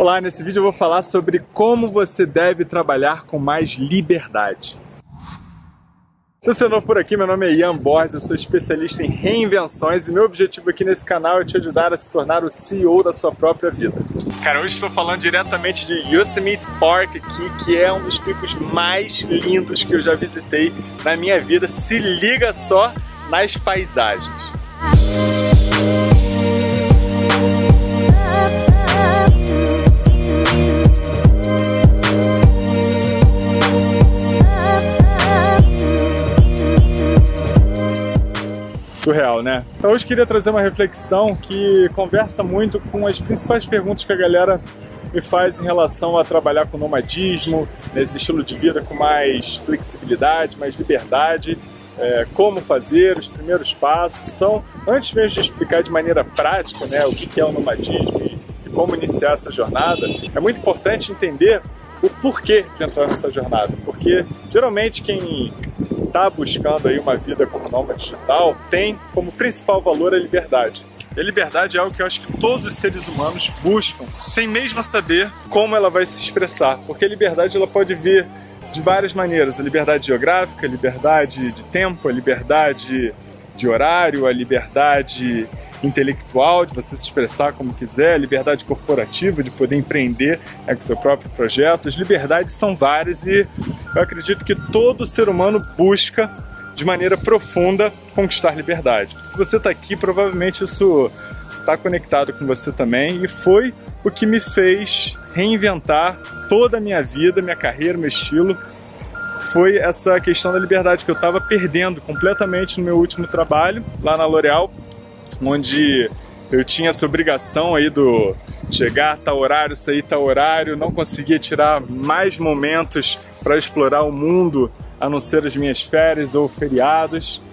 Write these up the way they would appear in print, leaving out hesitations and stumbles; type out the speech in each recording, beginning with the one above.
Olá, nesse vídeo eu vou falar sobre como você deve trabalhar com mais liberdade. Se você é novo por aqui, meu nome é Ian Borges, eu sou especialista em reinvenções e meu objetivo aqui nesse canal é te ajudar a se tornar o CEO da sua própria vida. Cara, hoje estou falando diretamente de Yosemite Park aqui, que é um dos picos mais lindos que eu já visitei na minha vida. Se liga só nas paisagens. Surreal, né? Então hoje queria trazer uma reflexão que conversa muito com as principais perguntas que a galera me faz em relação a trabalhar com nomadismo, nesse estilo de vida com mais flexibilidade, mais liberdade, como fazer, os primeiros passos. Então, antes mesmo de explicar de maneira prática, né, o que é o nomadismo e como iniciar essa jornada, é muito importante entender o porquê de entrar nessa jornada, porque geralmente quem está buscando aí uma vida como nômade digital tem como principal valor a liberdade. E a liberdade é algo que eu acho que todos os seres humanos buscam, sem mesmo saber como ela vai se expressar, porque a liberdade ela pode vir de várias maneiras: a liberdade geográfica, a liberdade de tempo, a liberdade de horário, a liberdade intelectual, de você se expressar como quiser, a liberdade corporativa, de poder empreender com seu próprio projeto. As liberdades são várias e eu acredito que todo ser humano busca, de maneira profunda, conquistar liberdade. Se você está aqui, provavelmente isso está conectado com você também, e foi o que me fez reinventar toda a minha vida, minha carreira, meu estilo. Foi essa questão da liberdade que eu estava perdendo completamente no meu último trabalho, lá na L'Oréal, onde eu tinha essa obrigação aí do chegar a tal horário, sair a tal horário, não conseguia tirar mais momentos para explorar o mundo, a não ser as minhas férias ou feriados.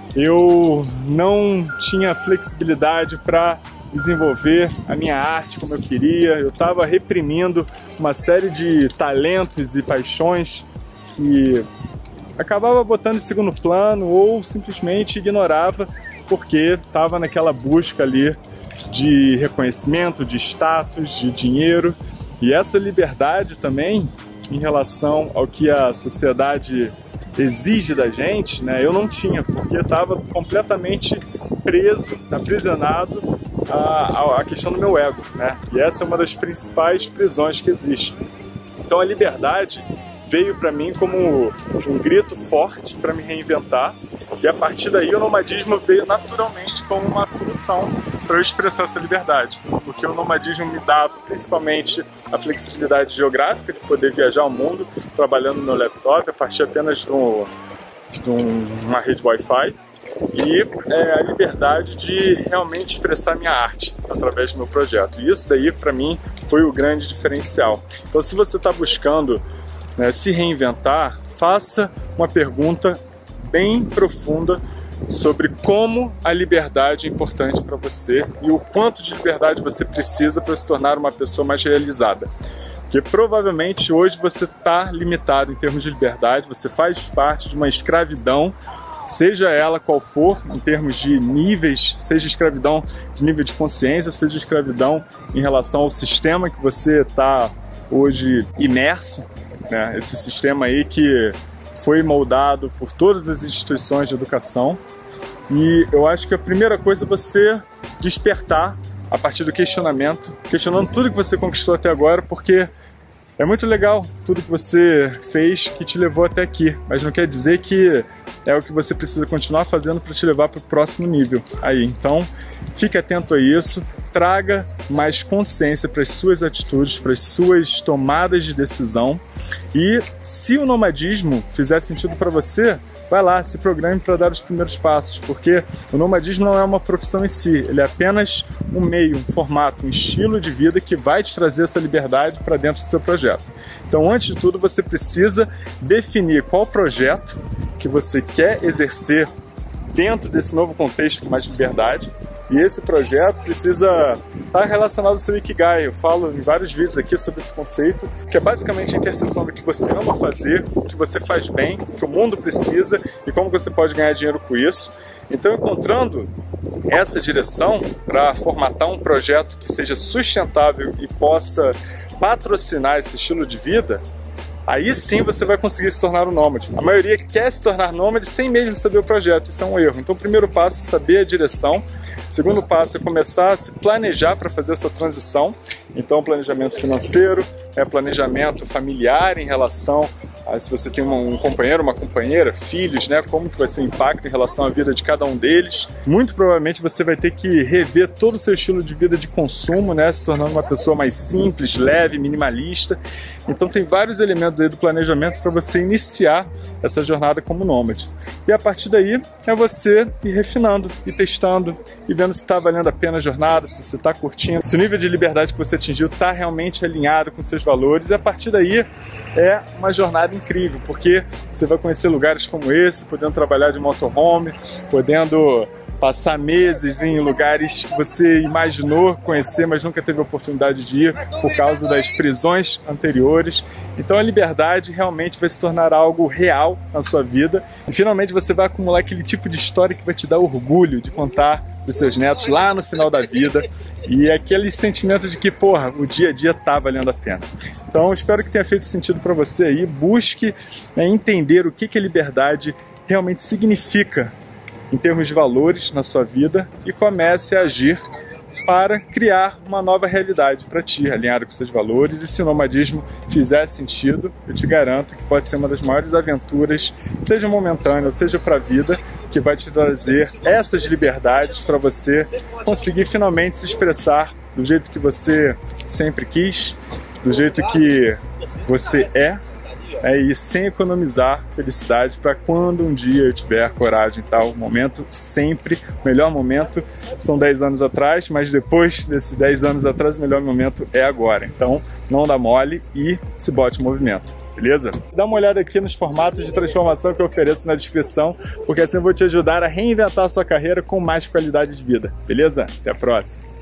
Eu não tinha flexibilidade para desenvolver a minha arte como eu queria, eu estava reprimindo uma série de talentos e paixões que acabava botando em segundo plano ou simplesmente ignorava porque estava naquela busca ali de reconhecimento, de status, de dinheiro. E essa liberdade também, em relação ao que a sociedade exige da gente, né, eu não tinha, porque estava completamente preso, aprisionado à questão do meu ego, né? E essa é uma das principais prisões que existe. Então a liberdade veio para mim como um grito forte para me reinventar, e a partir daí o nomadismo veio naturalmente como uma solução para eu expressar essa liberdade, porque o nomadismo me dava principalmente a flexibilidade geográfica de poder viajar ao mundo trabalhando no meu laptop a partir apenas de uma rede Wi-Fi, e a liberdade de realmente expressar minha arte através do meu projeto. E isso daí para mim foi o grande diferencial. Então, se você está buscando se reinventar, faça uma pergunta bem profunda sobre como a liberdade é importante para você e o quanto de liberdade você precisa para se tornar uma pessoa mais realizada. Porque provavelmente hoje você está limitado em termos de liberdade, você faz parte de uma escravidão, seja ela qual for, em termos de níveis, seja escravidão de nível de consciência, seja escravidão em relação ao sistema que você está hoje imerso, né? Esse sistema aí que foi moldado por todas as instituições de educação. E eu acho que a primeira coisa é você despertar a partir do questionamento, questionando tudo que você conquistou até agora, porque é muito legal tudo que você fez que te levou até aqui, mas não quer dizer que é o que você precisa continuar fazendo para te levar para o próximo nível aí. Então, fique atento a isso, traga mais consciência para as suas atitudes, para as suas tomadas de decisão, e se o nomadismo fizer sentido para você, vai lá, se programe para dar os primeiros passos, porque o nomadismo não é uma profissão em si, ele é apenas um meio, um formato, um estilo de vida que vai te trazer essa liberdade para dentro do seu projeto. Então, antes de tudo, você precisa definir qual projeto que você quer exercer dentro desse novo contexto com mais liberdade, e esse projeto precisa estar relacionado ao seu Ikigai. Eu falo em vários vídeos aqui sobre esse conceito, que é basicamente a interseção do que você ama fazer, o que você faz bem, o que o mundo precisa e como você pode ganhar dinheiro com isso. Então, encontrando essa direção para formatar um projeto que seja sustentável e possa patrocinar esse estilo de vida, aí sim você vai conseguir se tornar um nômade. A maioria quer se tornar nômade sem mesmo saber o projeto, isso é um erro. Então o primeiro passo é saber a direção, o segundo passo é começar a se planejar para fazer essa transição. Então planejamento financeiro, planejamento familiar em relação a se você tem um companheiro, uma companheira, filhos, né? Como que vai ser o impacto em relação à vida de cada um deles. Muito provavelmente você vai ter que rever todo o seu estilo de vida de consumo, né? Se tornando uma pessoa mais simples, leve, minimalista. Então tem vários elementos aí do planejamento para você iniciar essa jornada como nômade. E a partir daí é você ir refinando, ir testando, e vendo se está valendo a pena a jornada, se você está curtindo, se o nível de liberdade que você atingiu está realmente alinhado com seus valores. E a partir daí é uma jornada incrível, porque você vai conhecer lugares como esse, podendo trabalhar de motorhome, podendo passar meses em lugares que você imaginou conhecer, mas nunca teve a oportunidade de ir por causa das prisões anteriores. Então a liberdade realmente vai se tornar algo real na sua vida e finalmente você vai acumular aquele tipo de história que vai te dar orgulho de contar dos seus netos lá no final da vida e aquele sentimento de que, porra, o dia a dia tá valendo a pena. Então espero que tenha feito sentido para você aí. Busque entender o que a liberdade realmente significa em termos de valores na sua vida e comece a agir para criar uma nova realidade para ti, alinhada com seus valores. E se o nomadismo fizer sentido, eu te garanto que pode ser uma das maiores aventuras, seja momentânea ou seja para a vida, que vai te trazer essas liberdades para você conseguir finalmente se expressar do jeito que você sempre quis, do jeito que você e sem economizar felicidade para quando um dia eu tiver coragem e tal. Momento sempre, o melhor momento são 10 anos atrás, mas depois desses 10 anos atrás o melhor momento é agora. Então não dá mole e se bote em movimento, beleza? Dá uma olhada aqui nos formatos de transformação que eu ofereço na descrição, porque assim eu vou te ajudar a reinventar a sua carreira com mais qualidade de vida, beleza? Até a próxima!